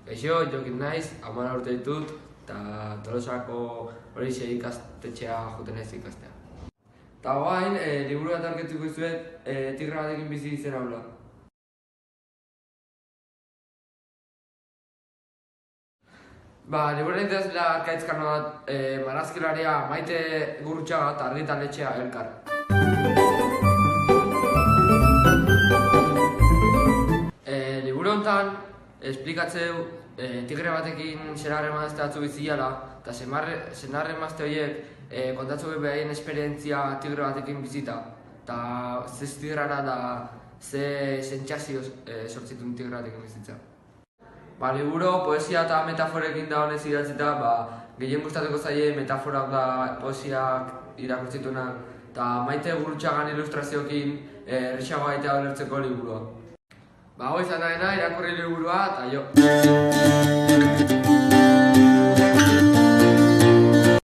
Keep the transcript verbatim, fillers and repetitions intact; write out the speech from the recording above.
Kaixo, Jokin naiz, hamar urte ditut, eta Tolosako horixe ikastetxea joten naiz ikastea. Eta guain, e, liburu bat aurkeztuko dizuet, e, tigre batekin bizi izen aula. Ba, liburuaren idazlea Arkaitz Kano bat, e, marrazkilaria Maite Gurrutxaga eta argitaletxea Elkar. E, liburu honetan, esplikatzeu e, tigre batekin senarre emazte batzu biziala, eta senarre emazte horiek e, kontatzu behaien esperientzia tigre batekin bizita, eta ze tigrara da ze sentsazio e, sortzitun tigre batekin bizitza. Ba, liburu poesia eta metaforekin da honez idatzita, ba, gehien gustatuko zaie metaforak da poesiak irakurtzitunak, eta Maite Gurrutxagan ilustrazioekin errexagoa eta ulertzeko liburua. Ba, hoi izan dena, irakurri liburua, eta jo!